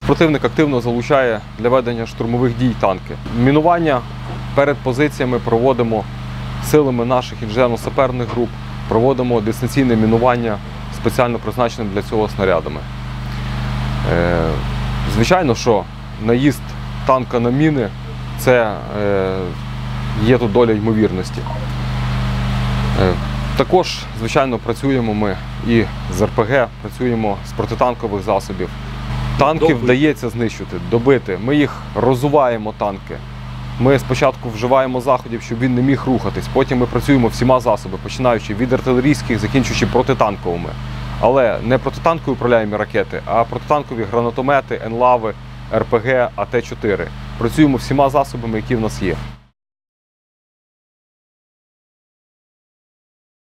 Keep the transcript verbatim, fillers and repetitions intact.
Противник активно залучає для ведення штурмових дій танки. Мінування перед позиціями проводимо силами наших інженерно-саперних груп, проводимо дистанційне мінування спеціально призначеним для цього снарядами. Звичайно, що наїзд танка на міни – це є тут доля ймовірності. Також, звичайно, працюємо ми і з ер пе ге, працюємо з протитанкових засобів. Танки вдається знищити, добити. Ми їх розуваємо, танки. Ми спочатку вживаємо заходів, щоб він не міг рухатись. Потім ми працюємо всіма засобами, починаючи від артилерійських, закінчуючи протитанковими. Але не протитанкові управляємі ракети, а протитанкові гранатомети, енлави, ер пе ге, а те чотири. Працюємо всіма засобами, які в нас є.